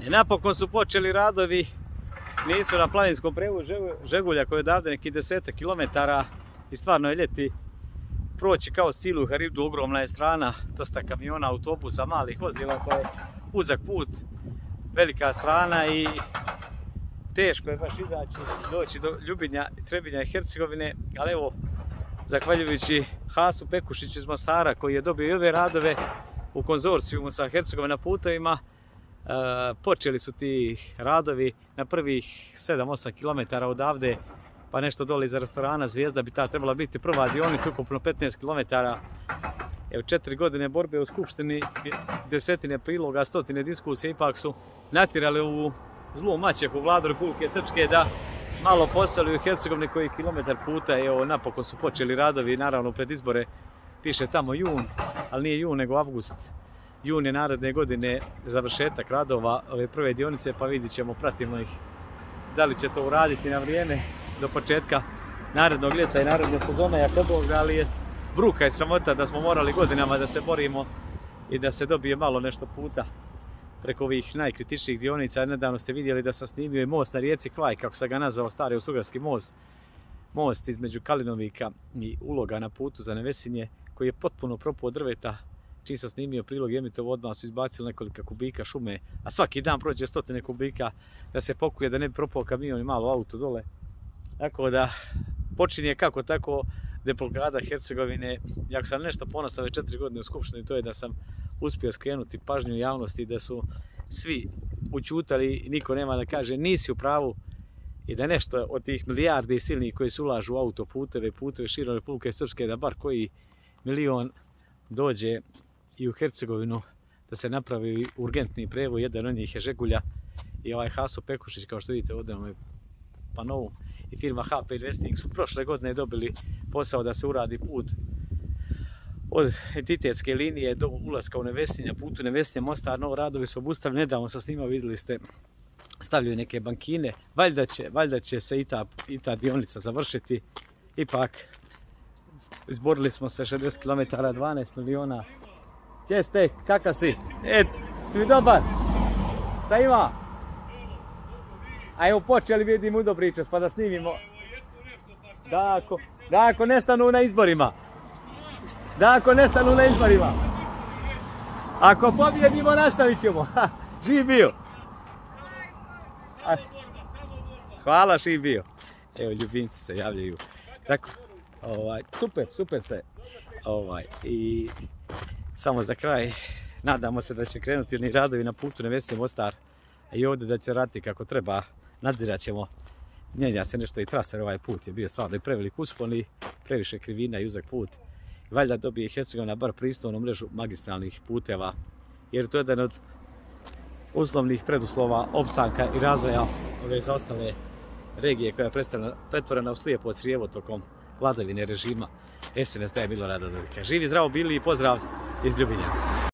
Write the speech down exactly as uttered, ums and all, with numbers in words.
I napokon su počeli radovi, nisu na planinskom prijevozu Žegulja koji je odavde neki desetak kilometara i stvarno je ljeti proći kao stilu u Haridu, ogromna je strana, dosta kamiona, autobusa, malih vozila, to je uzak put, velika strana i teško je baš izaći, doći do Ljubinja, Trebinja i Hercegovine, ali evo, zahvaljujući Hasu Pekušiću iz Mostara koji je dobio i ove radove u konzorcijumu sa Hercegovina putovima, e, počeli su ti radovi na prvih sedam osam kilometara odavde, pa nešto dole iza restorana Zvijezda bi ta trebala biti prva dionica, ukupno petnaest kilometara. Evo, četiri godine borbe u Skupštini, desetine priloga, stotine diskusije ipak su natjerali u zlu maćehu Vladu Republike Srpske da malo poseli u Hercegovini koji kilometar puta. Evo, napokon su počeli radovi, naravno pred izbore piše tamo jun, ali nije jun nego avgust. Jun je naredne godine završetak radova ove prve dionice, pa vidit ćemo, pratimo ih da li će to uraditi na vrijeme do početka narednog ljeta i naredne sezone, ako Bog da, li je bruka i sramota da smo morali godinama da se borimo i da se dobije malo nešto puta preko ovih najkritičnijih dionica. Nedavno ste vidjeli da sam snimio i most na rijeci Kvaj, kako sam ga nazvao, stari Austrougarski most, most između Kalinovika i Uloga na putu za Nevesinje, koji je potpuno propao od drveta. Čim sam snimio prilog i emitovo, odmah su izbacili nekoliko kubika šume, a svaki dan prođe stotine kubika da se pokuje da ne bi propao kamion i malo auto dole. Tako da počinje kako tako deblokada Hercegovine. Jako sam nešto ponosan već četiri godine u Skupštini, to je da sam uspio skrenuti pažnju javnosti, da su svi učutali i niko nema da kaže nisi u pravu i da nešto od tih milijardi silnih koji se ulažu u autoputeve, puteve širom Republike Srpske, da bar koji milion dođe i u Hercegovinu, da se napravi urgentni prevoz. Jedan od njih je Žegulja i ovaj Haso Pekušić, kao što vidite ovdje na panovu, i firma H P Investing su prošle godine dobili posao da se uradi put od entitetske linije do ulaska u Nevesinja, putu Nevesinja Mostar. Novo radovi su obustavljeni, nedavno sam snimao, vidjeli ste, stavljaju neke bankine, valjda će, valjda će se i ta, i ta dionica završiti. Ipak izborili smo se šezdeset kilometara, dvanaest miliona. Gdje ste, kakav si? E, si mi dobar? Šta ima? A evo, počeli vidim udo pričas, pa da snimimo. Da ako, da ako nestanu na izborima. Da ako nestanu na izborima. Ako pobjedimo, nastavit ćemo. Živ bio. Hvala, živ bio. Evo, ljubimci se javljaju. Tako, ovaj, super, super se. Ovaj, i samo za kraj, nadamo se da će krenuti oni radovi na putu Nevesinje Mostar i ovdje da će raditi kako treba. Nadzirat ćemo, mijenja se nešto i traser, ovaj put je bio stvarno i prevelik uspon i previše krivina i uzak put. Valjda dobije Hercegovina bar pristojnu mrežu magistralnih puteva, jer to je jedan od uslovnih preduslova opstanka i razvoja ove zaostale regije koja je pretvorena u slijepo crijevo tokom vladavine režima S N S D-a Milorada Dodika. Živi, zdravo bili i pozdrav iz Ljubinja.